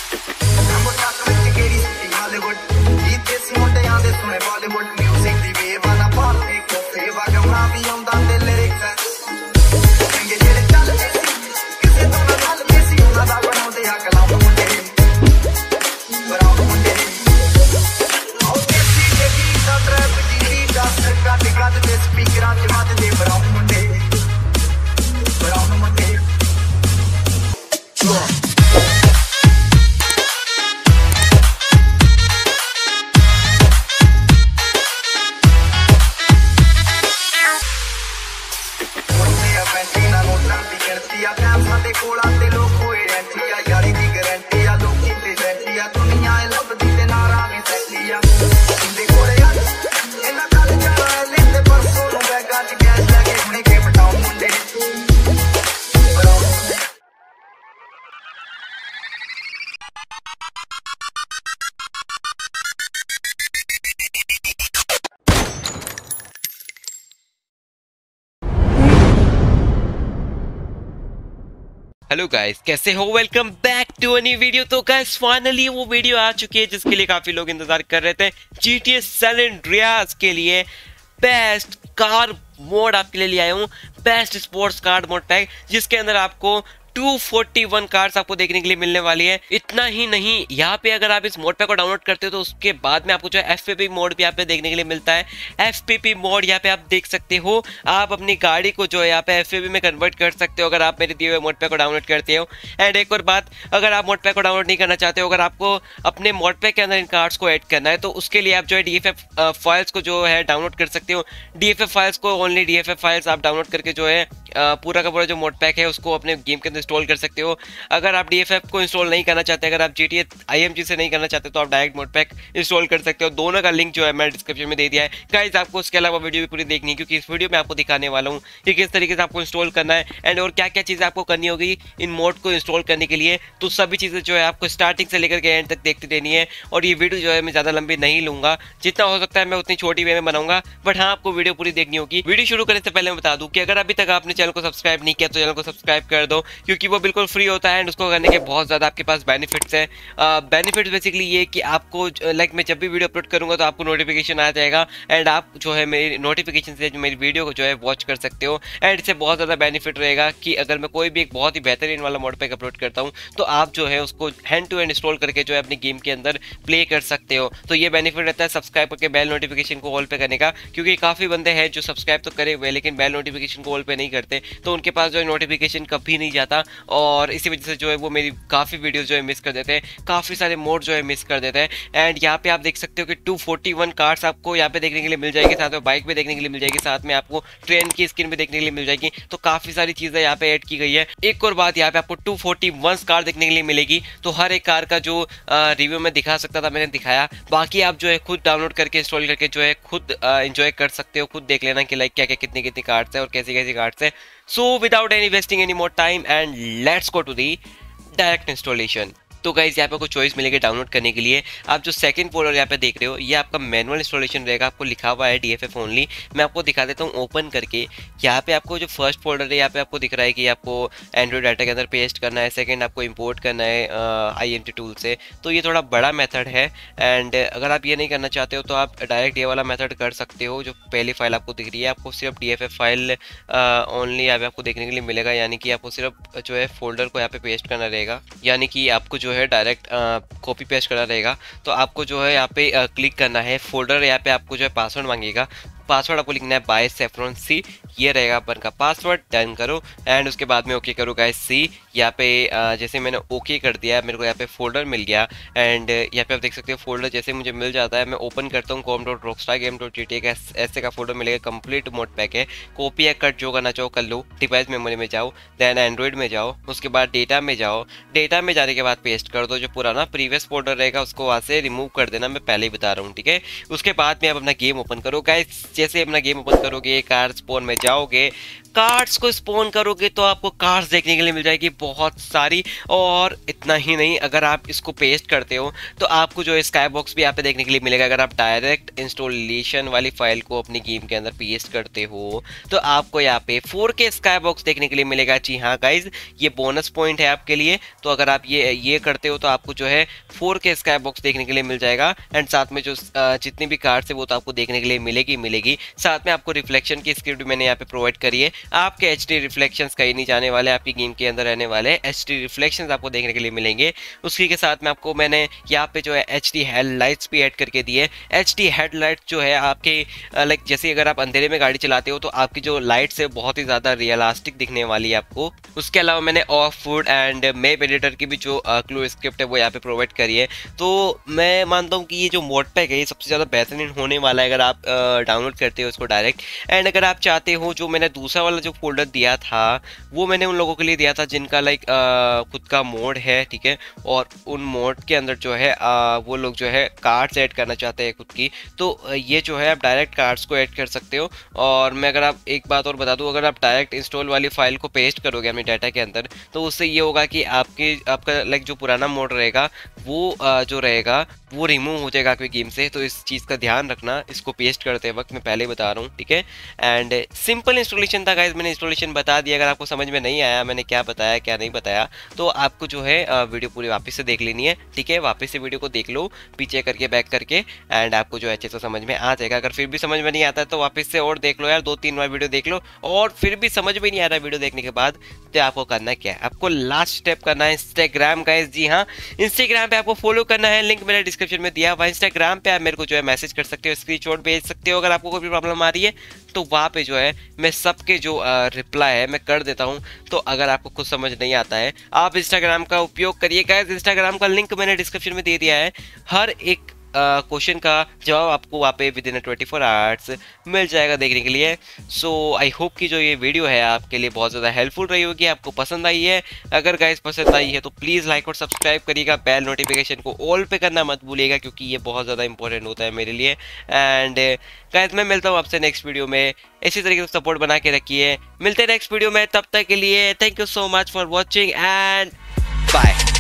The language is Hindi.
हेलो गाइस, कैसे हो? Welcome back to a new video. तो गाइस फाइनली वो वीडियो आ चुकी है जिसके लिए काफी लोग इंतजार कर रहे थे। GTA सैन एंड्रियास के लिए बेस्ट कार मोड आपके लिए आया हूँ, best sports car mod pack, जिसके अंदर आपको 241 कार्ड्स आपको देखने के लिए मिलने वाली है। इतना ही नहीं, यहाँ पे अगर आप इस मोड पैक को डाउनलोड करते हो तो उसके बाद में आपको जो है FPP मोड भी यहाँ पे देखने के लिए मिलता है। FPP मोड यहाँ पे आप देख सकते हो, आप अपनी गाड़ी को जो है यहाँ पे FPP में कन्वर्ट कर सकते हो अगर आप मेरे दिए हुए मोड पैक को डाउनलोड करते हो। एंड एक और बात, अगर आप मोड पैक को डाउनलोड नहीं करना चाहते हो, अगर आपको अपने मोड पैक के अंदर इन कार्ड्स को ऐड करना है तो उसके लिए आप जो है DFF फाइल्स को जो है डाउनलोड कर सकते हो। DFF फाइल्स को, ओनली DFF फाइल्स आप डाउनलोड करके जो है पूरा का पूरा जो मोड पैक है उसको अपने गेम के अंदर इंस्टॉल कर सकते हो। अगर आप DFF को इंस्टॉल नहीं करना चाहते, अगर आप GTA IMG से नहीं करना चाहते तो आप डायरेक्ट मोड पैक इंस्टॉल कर सकते हो। दोनों का लिंक जो है मैंने डिस्क्रिप्शन में दे दिया है। गाइस आपको उसके अलावा वीडियो भी पूरी देखनी है क्योंकि इस वीडियो में आपको दिखाने वाला हूँ कि किस तरीके से आपको इंस्टॉल करना है एंड और क्या क्या चीज़ें आपको करनी होगी इन मोड को इंस्टॉल करने के लिए। तो सभी चीज़ें जो है आपको स्टार्टिंग से लेकर के एंड तक देखती रहनी है। और ये वीडियो जो है मैं ज़्यादा लंबी नहीं लूँगा, जितना हो सकता है मैं उतनी छोटी वे में बनाऊंगा, बट हाँ आपको वीडियो पूरी देखनी होगी। वीडियो शुरू करने से पहले मैं बता दूँ कि अगर अभी तक आपने चैनल को सब्सक्राइब नहीं किया तो चैनल को सब्सक्राइब कर दो, क्योंकि वो बिल्कुल फ्री होता है एंड उसको करने के बहुत ज़्यादा आपके पास बेनिफिट्स हैं। बेनिफिट्स बेसिकली ये कि आपको लाइक मैं जब भी वीडियो अपलोड करूँगा तो आपको नोटिफिकेशन आ जाएगा एंड आप जो है मेरी नोटिफिकेशन से जो मेरी वीडियो को जो है वॉच कर सकते हो। एंड इससे बहुत ज़्यादा बेनिफिट रहेगा कि अगर मैं कोई भी एक बहुत ही बेहतरीन वाला मोड पैक अपलोड करता हूँ तो आप जो है उसको हैंड टू हैंड इंस्टॉल करके जो है अपनी गेम के अंदर प्ले कर सकते हो। तो ये बेनिफिट रहता है सब्सक्राइब करके बेल नोटिफिकेशन को ऑल पे करने का, क्योंकि काफ़ी बंदे हैं जो सब्सक्राइब तो करे हुए लेकिन बेल नोटिफिकेशन को ऑल पे नहीं करते, तो उनके पास जो है नोटिफिकेशन कभी नहीं जाता और इसी वजह से जो है वो मेरी काफ़ी वीडियोस जो है मिस कर देते हैं, काफ़ी सारे मोड जो है मिस कर देते हैं। एंड यहाँ पे आप देख सकते हो कि 241 कार्ड्स आपको यहाँ पे देखने के लिए मिल जाएगी, साथ में बाइक भी देखने के लिए मिल जाएगी, साथ में आपको ट्रेन की स्किन भी देखने के लिए मिल जाएगी। तो काफ़ी सारी चीज़ें यहाँ पे ऐड की गई है। एक और बात, यहाँ पे आपको 241 कार देखने के लिए मिलेगी। तो हर एक कार का जो रिव्यू में दिखा सकता था मैंने दिखाया, बाकी आप जो है खुद डाउनलोड करके इंस्टॉल करके जो है खुद एंजॉय कर सकते हो, खुद देख लेना कि लाइक क्या क्या कितनी कितनी कार्ड्स है और कैसी कैसी कार्ड्स है। So without any wasting any more time and let's go to the direct installation। तो गाइज यहाँ पे आपको चॉइस मिलेगी डाउनलोड करने के लिए। आप जो सेकंड फोल्डर यहाँ पे देख रहे हो ये आपका मैनुअल इंस्टॉलेशन रहेगा, आपको लिखा हुआ है DFF ओनली। मैं आपको दिखा देता हूँ ओपन करके। यहाँ पे आपको जो फर्स्ट फोल्डर है यहाँ पे आपको दिख रहा है कि आपको एंड्रॉइड डाटा के अंदर पेस्ट करना है, सेकंड आपको इंपोर्ट करना है INT टूल से। तो ये थोड़ा बड़ा मेथड है एंड अगर आप ये नहीं करना चाहते हो तो आप डायरेक्ट ये वाला मेथड कर सकते हो। जो पहली फाइल आपको दिख रही है आपको सिर्फ DFF फाइल ओनली यहाँ पे आपको देखने के लिए मिलेगा, यानी कि आपको सिर्फ जो है फोल्डर को यहाँ पे पेस्ट करना रहेगा, यानी कि आपको जो है डायरेक्ट कॉपी पेस्ट करना रहेगा। तो आपको जो है यहाँ पे क्लिक करना है फोल्डर, यहाँ पे आपको जो है पासवर्ड मांगेगा, पासवर्ड आपको लिखना है बाय सेफ्रॉन C, ये रहेगा अपन का पासवर्ड। डन करो एंड उसके बाद में ओके करो गाइस सी। यहाँ पे जैसे मैंने ओके कर दिया मेरे को यहाँ पे फोल्डर मिल गया एंड यहाँ पे आप देख सकते हो फोल्डर जैसे मुझे मिल जाता है मैं ओपन करता हूँ com.rockstargame.gta का ऐसे का फोल्डर मिलेगा। कंप्लीट मोड पैक है, कॉपी या कट जो करना चाहो कर लो। डिवाइस मेमोरी में जाओ, देन एंड्रॉइड में जाओ, उसके बाद डेटा में जाओ, डेटा में जाने के बाद पेस्ट कर दो। जो पुराना प्रीवियस फोल्डर रहेगा उसको वहाँ से रिमूव कर देना, मैं पहले ही बता रहा हूँ, ठीक है। उसके बाद में आप अपना गेम ओपन करो गाइस। जैसे अपना गेम ओपन करोगे कार स्पॉन में जाओगे, कार्ड्स को स्पॉन करोगे तो आपको कार्ड्स देखने के लिए मिल जाएगी बहुत सारी। और इतना ही नहीं, अगर आप इसको पेस्ट करते हो तो आपको जो है स्काई बॉक्स भी यहाँ पे देखने के लिए मिलेगा। अगर आप डायरेक्ट इंस्टॉलेशन वाली फाइल को अपनी गेम के अंदर पेस्ट करते हो तो आपको यहाँ पे 4K स्काई बॉक्स देखने के लिए मिलेगा। जी हाँ गाइज, ये बोनस पॉइंट है आपके लिए। तो अगर आप ये करते हो तो आपको जो है 4K स्काई बॉक्स देखने के लिए मिल जाएगा। एंड साथ में जो जितनी भी कार्ड्स है वो तो आपको देखने के लिए मिलेगी। साथ में आपको रिफ्लेक्शन की स्क्रिप्ट भी मैंने यहाँ पे प्रोवाइड करी है। आपके HD रिफ्लेक्शंस कहीं नहीं जाने वाले, आपकी गेम के अंदर रहने वाले HD रिफ्लेक्शंस आपको देखने के लिए मिलेंगे। उसी के साथ में आपको मैंने यहाँ पे जो है HD हेडलाइट्स भी ऐड करके दी है। HD हेडलाइट जो है आपके लाइक जैसे अगर आप अंधेरे में गाड़ी चलाते हो तो आपकी जो लाइट्स है बहुत ही ज़्यादा रियलिस्टिक दिखने वाली है आपको। उसके अलावा मैंने of food and map editor की भी जो क्लू स्क्रिप्ट है वो यहाँ पे प्रोवाइड करी है। तो मैं मानता हूँ कि ये जो मोड पैक है ये सबसे ज़्यादा बेहतरीन होने वाला है अगर आप डाउनलोड करते हो इसको डायरेक्ट। एंड अगर आप चाहते हो, जो मैंने दूसरा वाला जो फोल्डर दिया था वो मैंने उन लोगों के लिए दिया था जिनका लाइक खुद का मोड है, ठीक है, और उन मोड के अंदर जो है वो लोग जो है कार्ड्स ऐड करना चाहते हैं खुद की। तो ये जो है आप डायरेक्ट कार्ड्स को ऐड कर सकते हो। और मैं अगर आप एक बात और बता दूं, अगर आप डायरेक्ट इंस्टॉल वाली फाइल को पेस्ट करोगे अपने डाटा के अंदर तो उससे ये होगा कि आपका लाइक जो पुराना मोड रहेगा वो जो रहेगा वो रिमूव हो जाएगा आपकी गेम से। तो इस चीज़ का ध्यान रखना इसको पेस्ट करते वक्त, मैं पहले बता रहा हूँ, ठीक है। एंड सिंपल इंस्टॉलेशन था गाइज, मैंने इंस्टॉलेशन बता दिया। अगर आपको समझ में नहीं आया मैंने क्या बताया क्या नहीं बताया तो आपको जो है वीडियो पूरी वापस से देख लेनी है, ठीक है। वापस से वीडियो को देख लो पीछे करके, बैक करके, एंड आपको जो है अच्छे से समझ में आ जाएगा। अगर फिर भी समझ में नहीं आता है तो वापस से और देख लो यार, 2-3 बार वीडियो देख लो। और फिर भी समझ में नहीं आ रहा वीडियो देखने के बाद तो आपको करना क्या है, आपको लास्ट स्टेप करना है इंस्टाग्राम गाइज। जी हाँ, इंस्टाग्राम पे आपको फॉलो करना है, लिंक मैंने डिस्क्रिप्शन में दिया हुआ। इंस्टाग्राम पे आप मेरे को जो है मैसेज कर सकते हो, स्क्रीनशॉट भेज सकते हो। अगर आपको कोई भी प्रॉब्लम आ रही है तो वहाँ पे जो है मैं सबके जो रिप्लाई है मैं कर देता हूँ। तो अगर आपको कुछ समझ नहीं आता है आप इंस्टाग्राम का उपयोग करिए गाइस। इंस्टाग्राम का लिंक मैंने डिस्क्रिप्शन में दे दिया है। हर एक क्वेश्चन का जवाब आपको वहाँ पे विद इन 24 आवर्स मिल जाएगा देखने के लिए। सो आई होप कि जो ये वीडियो है आपके लिए बहुत ज़्यादा हेल्पफुल रही होगी, आपको पसंद आई है। अगर गाइस पसंद आई है तो प्लीज़ लाइक और सब्सक्राइब करिएगा, बेल नोटिफिकेशन को ऑल पे करना मत भूलिएगा क्योंकि ये बहुत ज़्यादा इंपॉर्टेंट होता है मेरे लिए। एंड गाइस मैं मिलता हूँ आपसे नेक्स्ट वीडियो में, इसी तरीके से सपोर्ट बना के रखिए। मिलते हैं नेक्स्ट वीडियो में, तब तक के लिए thank you so much for watching and bye.